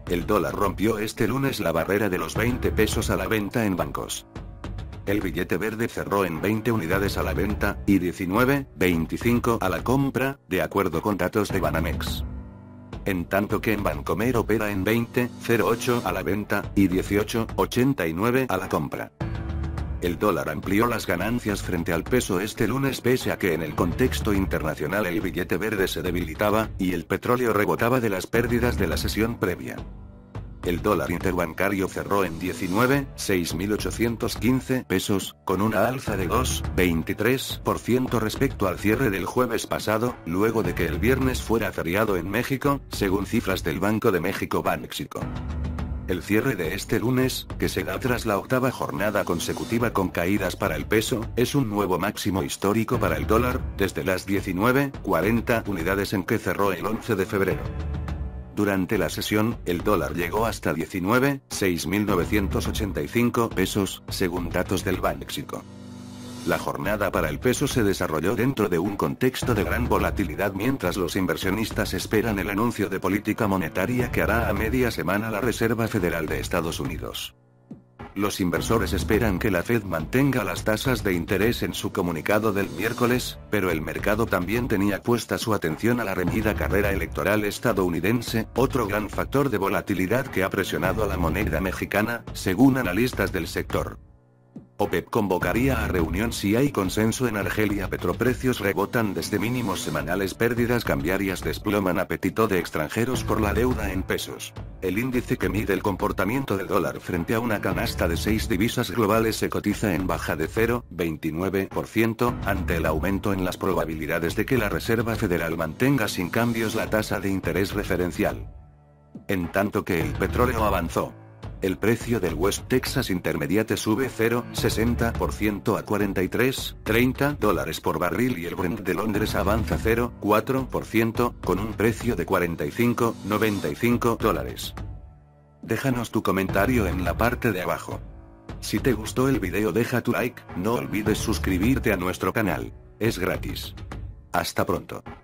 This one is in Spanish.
El dólar rompió este lunes la barrera de los 20 pesos a la venta en bancos. El billete verde cerró en 20 unidades a la venta, y 19,25 a la compra, de acuerdo con datos de Banamex. En tanto que en Bancomer opera en 20,08 a la venta, y 18,89 a la compra. El dólar amplió las ganancias frente al peso este lunes pese a que en el contexto internacional el billete verde se debilitaba, y el petróleo rebotaba de las pérdidas de la sesión previa. El dólar interbancario cerró en 19,6.815 pesos, con una alza de 2,23% respecto al cierre del jueves pasado, luego de que el viernes fuera feriado en México, según cifras del Banco de México Banxico. El cierre de este lunes, que se da tras la octava jornada consecutiva con caídas para el peso, es un nuevo máximo histórico para el dólar, desde las 19,40 unidades en que cerró el 11 de febrero. Durante la sesión, el dólar llegó hasta 19,6.985 pesos, según datos del Banxico. La jornada para el peso se desarrolló dentro de un contexto de gran volatilidad mientras los inversionistas esperan el anuncio de política monetaria que hará a media semana la Reserva Federal de Estados Unidos. Los inversores esperan que la Fed mantenga las tasas de interés en su comunicado del miércoles, pero el mercado también tenía puesta su atención a la reñida carrera electoral estadounidense, otro gran factor de volatilidad que ha presionado a la moneda mexicana, según analistas del sector. OPEP convocaría a reunión si hay consenso en Argelia. Petroprecios rebotan desde mínimos semanales. Pérdidas cambiarias desploman apetito de extranjeros por la deuda en pesos. El índice que mide el comportamiento del dólar frente a una canasta de 6 divisas globales se cotiza en baja de 0,29%, ante el aumento en las probabilidades de que la Reserva Federal mantenga sin cambios la tasa de interés referencial. En tanto que el petróleo avanzó. El precio del West Texas Intermediate sube 0,60% a $43,30 por barril y el Brent de Londres avanza 0,4%, con un precio de $45,95. Déjanos tu comentario en la parte de abajo. Si te gustó el video deja tu like, no olvides suscribirte a nuestro canal. Es gratis. Hasta pronto.